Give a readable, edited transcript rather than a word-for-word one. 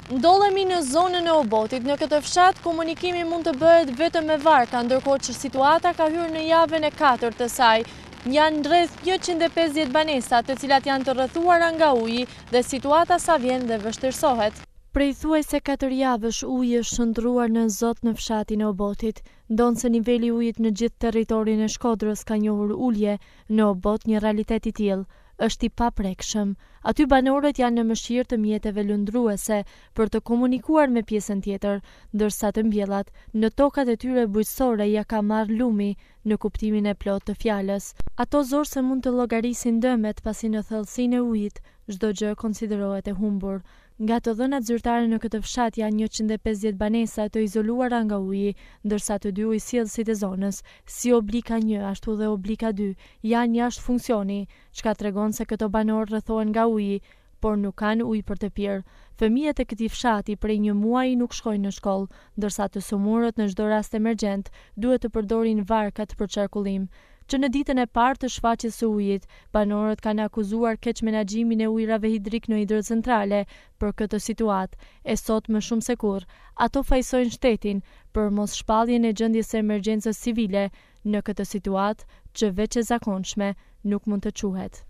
Ndodhemi në zonën e Obotit. Në këtë fshat, komunikimi mund të bëhet vetëm me varka, ndërkohë që situata ka hyrë në javën e 4 të saj. Janë rreth 150 banesa, të cilat janë të rrëthuara nga uji dhe situata sa vjen dhe vështirësohet. Prej thuajse 4 javësh uji është shndruar në zot në fshatin e Obotit, ndonse niveli i ujit në gjithë territorin e Shkodrës ka njohur ulje, në Obot një realitet i tillë është i paprekshëm. Aty banorët janë në mëshirë të mjeteve lundruese për të komunikuar me pjesën tjetër, ndërsa të mbjellat në tokat e tyre bujqësore ja ka marrë lumi në kuptimin e plot të fjalës. Ato zorse mund të llogarisin dëmet pasi në thellësinë e ujit çdo gjë konsiderohet e humbur. Nga të dhënat zyrtare në këtë fshat janë 150 banesa të izoluara nga uji, ndërsa të dy ujësjellësit e zonës, si Oblika 1 ashtu dhe Oblika 2, janë jashtë funksioni, çka tregon se këto banorë rrethohen nga uji, por nuk kanë ujë për të pirë. Fëmijët e këtij fshati prej një muaji nuk shkojnë në shkollë, ndërsa të sumurët në çdo rast emergjent duhet të përdorin varkat për qarkullim. Që në ditën e parë të shfaqjes së ujit, banorët kanë akuzuar keq menaxhimin e ujrave hidrik në hidrocentrale për këtë situatë, e sot më shumë se kurrë, ato fajsojnë shtetin për mos shpalljen e gjendjes së emergjencës civile në këtë situatë që veç e zakonshme nuk mund të quhet.